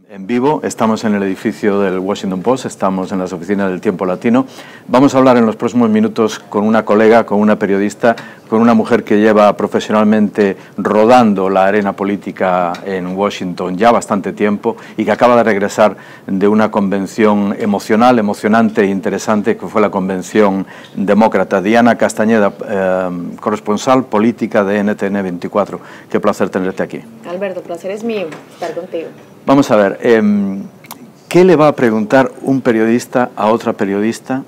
En vivo, estamos en el edificio del Washington Post, estamos en las oficinas del Tiempo Latino. Vamos a hablar en los próximos minutos con una colega, con una periodista, con una mujer que lleva profesionalmente rodando la arena política en Washington ya bastante tiempo y que acaba de regresar de una convención emocional, emocionante e interesante que fue la convención demócrata. Diana Castañeda, corresponsal política de NTN 24. Qué placer tenerte aquí. Alberto, placer es mío estar contigo. Vamos a ver, ¿qué le va a preguntar un periodista a otra periodista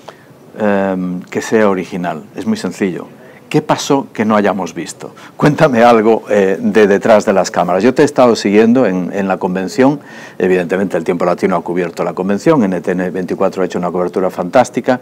que sea original? Es muy sencillo. ¿Qué pasó que no hayamos visto? Cuéntame algo de detrás de las cámaras. Yo te he estado siguiendo en la convención. Evidentemente el Tiempo Latino ha cubierto la convención, NTN 24 ha hecho una cobertura fantástica.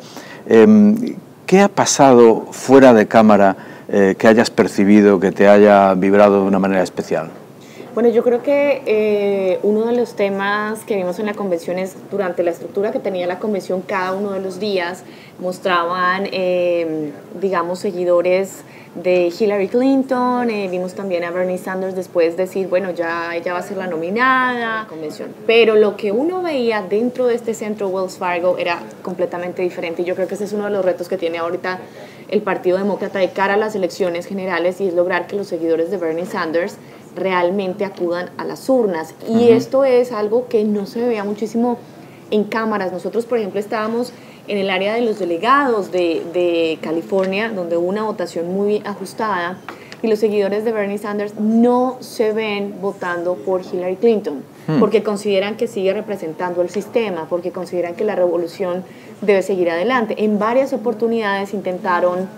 ¿Qué ha pasado fuera de cámara que hayas percibido, que te haya vibrado de una manera especial? Bueno, yo creo que uno de los temas que vimos en la convención es, durante la estructura que tenía la convención, cada uno de los días mostraban, digamos, seguidores de Hillary Clinton, vimos también a Bernie Sanders después decir, bueno, ya ella va a ser la nominada, convención. Pero lo que uno veía dentro de este centro Wells Fargo era completamente diferente, y yo creo que ese es uno de los retos que tiene ahorita el Partido Demócrata de cara a las elecciones generales, y es lograr que los seguidores de Bernie Sanders realmente acudan a las urnas. Y esto es algo que no se veía muchísimo en cámaras. Nosotros, por ejemplo, estábamos en el área de los delegados de California, donde hubo una votación muy ajustada, y los seguidores de Bernie Sanders no se ven votando por Hillary Clinton, porque consideran que sigue representando el sistema, porque consideran que la revolución debe seguir adelante. En varias oportunidades intentaron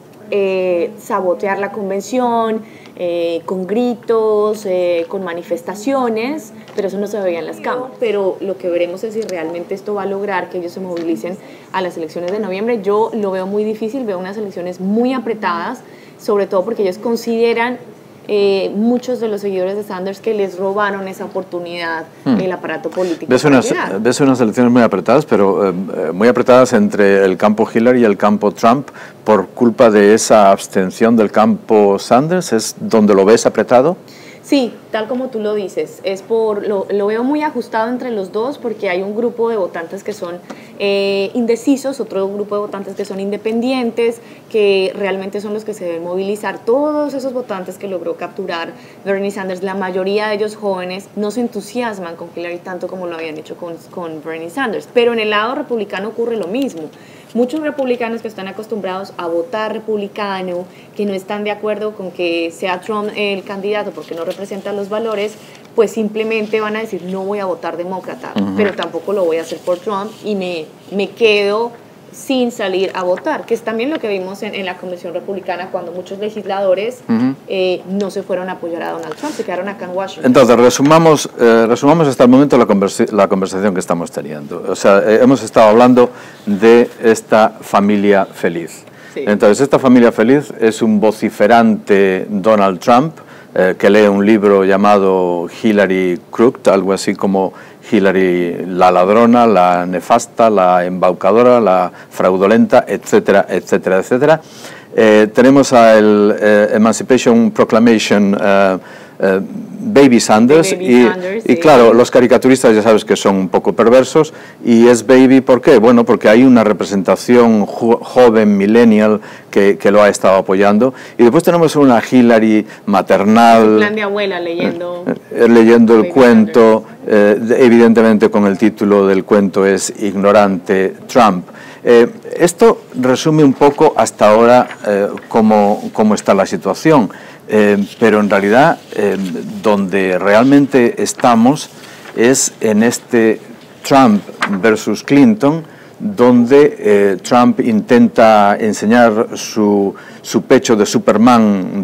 sabotear la convención, con gritos, con manifestaciones, pero eso no se veía en las cámaras. Pero lo que veremos es si realmente esto va a lograr que ellos se movilicen a las elecciones de noviembre. Yo lo veo muy difícil, veo unas elecciones muy apretadas, sobre todo porque ellos consideran, muchos de los seguidores de Sanders, que les robaron esa oportunidad el aparato político. Ves unas elecciones muy apretadas, pero muy apretadas entre el campo Hillary y el campo Trump por culpa de esa abstención del campo Sanders. ¿Es donde lo ves apretado? Sí, tal como tú lo dices, lo veo muy ajustado entre los dos, porque hay un grupo de votantes que son indecisos, otro grupo de votantes que son independientes, que realmente son los que se deben movilizar. Todos esos votantes que logró capturar Bernie Sanders, la mayoría de ellos jóvenes, no se entusiasman con Hillary tanto como lo habían hecho con Bernie Sanders. Pero en el lado republicano ocurre lo mismo. Muchos republicanos que están acostumbrados a votar republicano, que no están de acuerdo con que sea Trump el candidato porque no representa los valores, pues simplemente van a decir, no voy a votar demócrata, pero tampoco lo voy a hacer por Trump, y me quedo sin salir a votar, que es también lo que vimos en la convención republicana, cuando muchos legisladores no se fueron a apoyar a Donald Trump, se quedaron acá en Washington. Entonces, resumamos hasta el momento la conversación que estamos teniendo. O sea, hemos estado hablando de esta familia feliz. Sí. Entonces, esta familia feliz es un vociferante Donald Trump, que lee un libro llamado Hillary Crooked, algo así como Hillary la ladrona, la nefasta, la embaucadora, la fraudulenta, etcétera, etcétera, etcétera. Tenemos al Emancipation Proclamation Baby Sanders, y claro, los caricaturistas ya sabes que son un poco perversos, y es baby, ¿por qué? Bueno, porque hay una representación joven, millennial, que lo ha estado apoyando, y después tenemos una Hillary maternal, un plan de abuela leyendo el cuento, evidentemente con el título del cuento es Ignorante Trump. Esto resume un poco hasta ahora cómo está la situación. Pero en realidad donde realmente estamos es en este Trump versus Clinton, donde Trump intenta enseñar su pecho de Superman,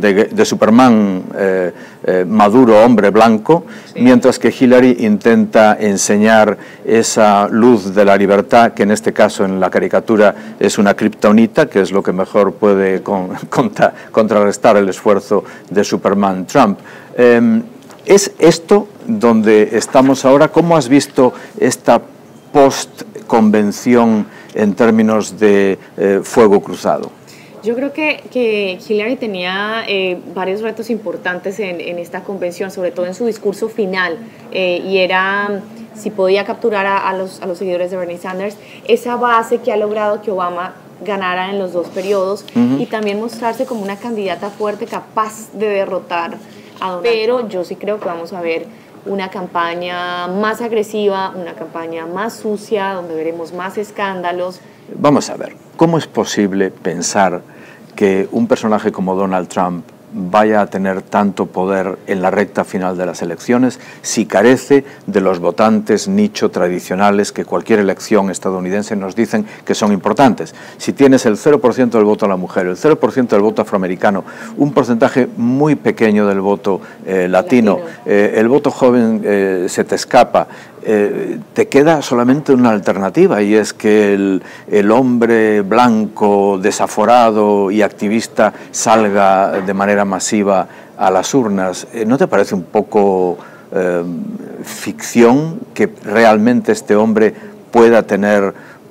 maduro, hombre blanco, sí, mientras que Hillary intenta enseñar esa luz de la libertad, que en este caso en la caricatura es una kriptonita, que es lo que mejor puede contrarrestar el esfuerzo de Superman Trump. ¿Es esto donde estamos ahora? ¿Cómo has visto esta post-convención en términos de fuego cruzado? Yo creo que Hillary tenía varios retos importantes en esta convención, sobre todo en su discurso final, y era si podía capturar a los seguidores de Bernie Sanders, esa base que ha logrado que Obama ganara en los dos periodos, y también mostrarse como una candidata fuerte capaz de derrotar a Donald Trump. Pero yo sí creo que vamos a ver una campaña más agresiva, una campaña más sucia, donde veremos más escándalos. Vamos a ver, ¿cómo es posible pensar que un personaje como Donald Trump vaya a tener tanto poder en la recta final de las elecciones si carece de los votantes nicho tradicionales que cualquier elección estadounidense nos dicen que son importantes? Si tienes el 0% del voto a la mujer, el 0% del voto afroamericano, un porcentaje muy pequeño del voto latino, el voto joven se te escapa, te queda solamente una alternativa, y es que el hombre blanco, desaforado y activista salga de manera masiva a las urnas. ¿No te parece un poco ficción que realmente este hombre pueda tener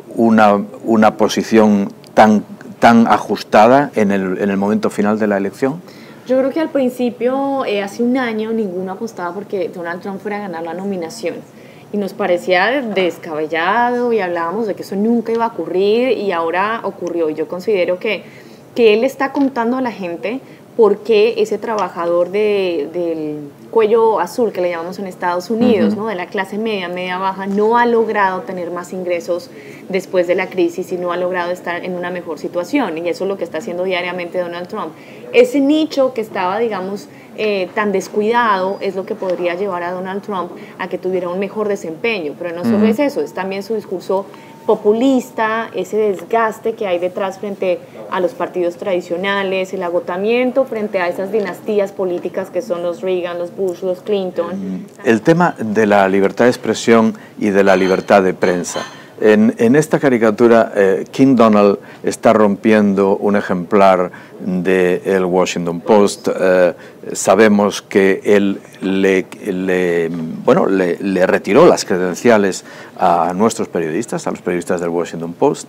una posición tan ajustada en el momento final de la elección? Yo creo que al principio, hace un año, ninguno apostaba porque Donald Trump fuera a ganar la nominación. Y nos parecía descabellado y hablábamos de que eso nunca iba a ocurrir, y ahora ocurrió. Y yo considero que él está contando a la gente por qué ese trabajador del cuello azul, que le llamamos en Estados Unidos, ¿no?, de la clase media, media baja, no ha logrado tener más ingresos después de la crisis y no ha logrado estar en una mejor situación. Y eso es lo que está haciendo diariamente Donald Trump. Ese nicho que estaba, digamos, tan descuidado es lo que podría llevar a Donald Trump a que tuviera un mejor desempeño. Pero no solo es eso, es también su discurso populista, ese desgaste que hay detrás frente a los partidos tradicionales, el agotamiento frente a esas dinastías políticas que son los Reagan, los Bush, los Clinton. El tema de la libertad de expresión y de la libertad de prensa. En esta caricatura, King Donald está rompiendo un ejemplar de el Washington Post. Sabemos que él le retiró las credenciales a nuestros periodistas, a los periodistas del Washington Post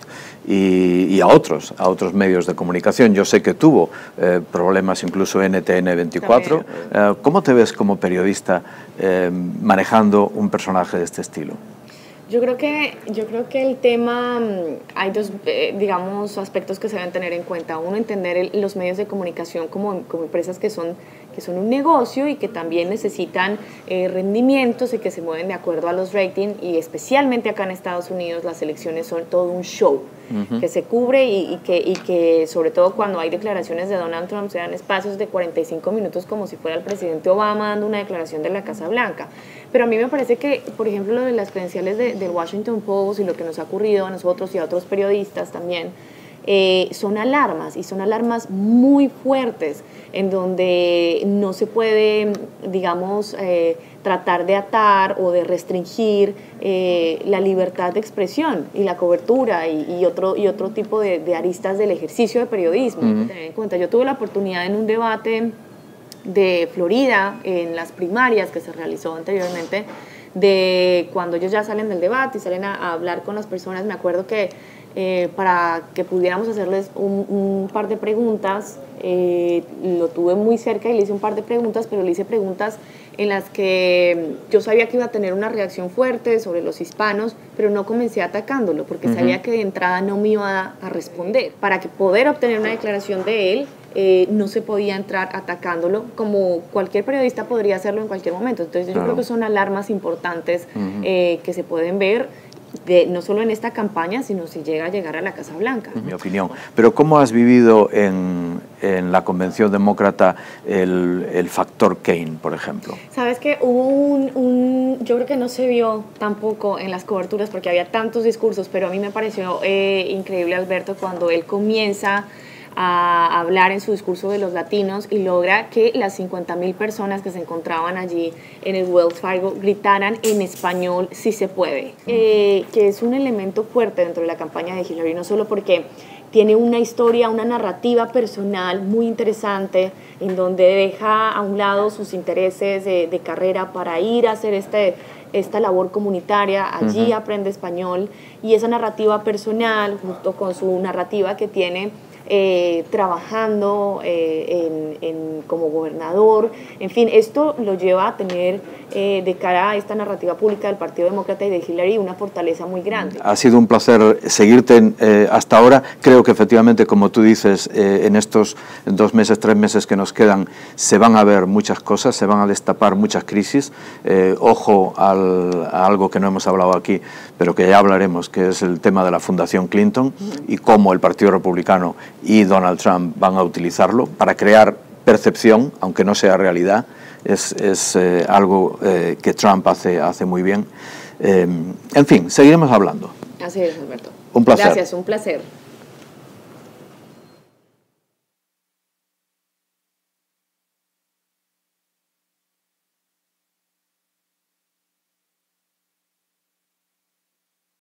y a otros medios de comunicación. Yo sé que tuvo problemas incluso en NTN 24. ¿Cómo te ves como periodista manejando un personaje de este estilo? Yo creo que el tema, hay dos, digamos, aspectos que se deben tener en cuenta. Uno, entender los medios de comunicación como empresas que son un negocio y que también necesitan rendimientos y que se mueven de acuerdo a los ratings, y especialmente acá en Estados Unidos las elecciones son todo un show que se cubre y que sobre todo cuando hay declaraciones de Donald Trump se dan espacios de 45 minutos como si fuera el presidente Obama dando una declaración de la Casa Blanca. Pero a mí me parece que, por ejemplo, lo de las credenciales del Washington Post y lo que nos ha ocurrido a nosotros y a otros periodistas también, son alarmas, y son alarmas muy fuertes, en donde no se puede, digamos, tratar de atar o de restringir la libertad de expresión y la cobertura y otro tipo de aristas del ejercicio de periodismo. Tener en cuenta, yo tuve la oportunidad en un debate de Florida, en las primarias que se realizó anteriormente, de cuando ellos ya salen del debate y salen a hablar con las personas. Me acuerdo que para que pudiéramos hacerles un par de preguntas, lo tuve muy cerca y le hice un par de preguntas, pero le hice preguntas en las que yo sabía que iba a tener una reacción fuerte sobre los hispanos, pero no comencé atacándolo, porque sabía que de entrada no me iba a responder. Para que poder obtener una declaración de él, no se podía entrar atacándolo, como cualquier periodista podría hacerlo en cualquier momento. Entonces yo creo que son alarmas importantes que se pueden ver, no solo en esta campaña, sino si llega a llegar a la Casa Blanca. En mi opinión. Pero ¿cómo has vivido en la convención demócrata el factor Kane, por ejemplo? Sabes que hubo yo creo que no se vio tampoco en las coberturas porque había tantos discursos, pero a mí me pareció increíble, Alberto, cuando él comienza a hablar en su discurso de los latinos y logra que las 50,000 personas que se encontraban allí en el Wells Fargo gritaran en español "sí se puede", que es un elemento fuerte dentro de la campaña de Hillary, no solo porque tiene una historia, una narrativa personal muy interesante, en donde deja a un lado sus intereses de carrera para ir a hacer esta labor comunitaria, allí aprende español, y esa narrativa personal junto con su narrativa que tiene trabajando como gobernador. En fin, esto lo lleva a tener de cara a esta narrativa pública del Partido Demócrata y de Hillary una fortaleza muy grande. Ha sido un placer seguirte hasta ahora. Creo que efectivamente, como tú dices, en estos 2 meses, 3 meses que nos quedan, se van a ver muchas cosas, se van a destapar muchas crisis. Ojo a algo que no hemos hablado aquí, pero que ya hablaremos, que es el tema de la Fundación Clinton y cómo el Partido Republicano y Donald Trump van a utilizarlo para crear percepción, aunque no sea realidad. Es algo que Trump hace muy bien. En fin, seguiremos hablando. Así es, Alberto. Un placer. Gracias, un placer.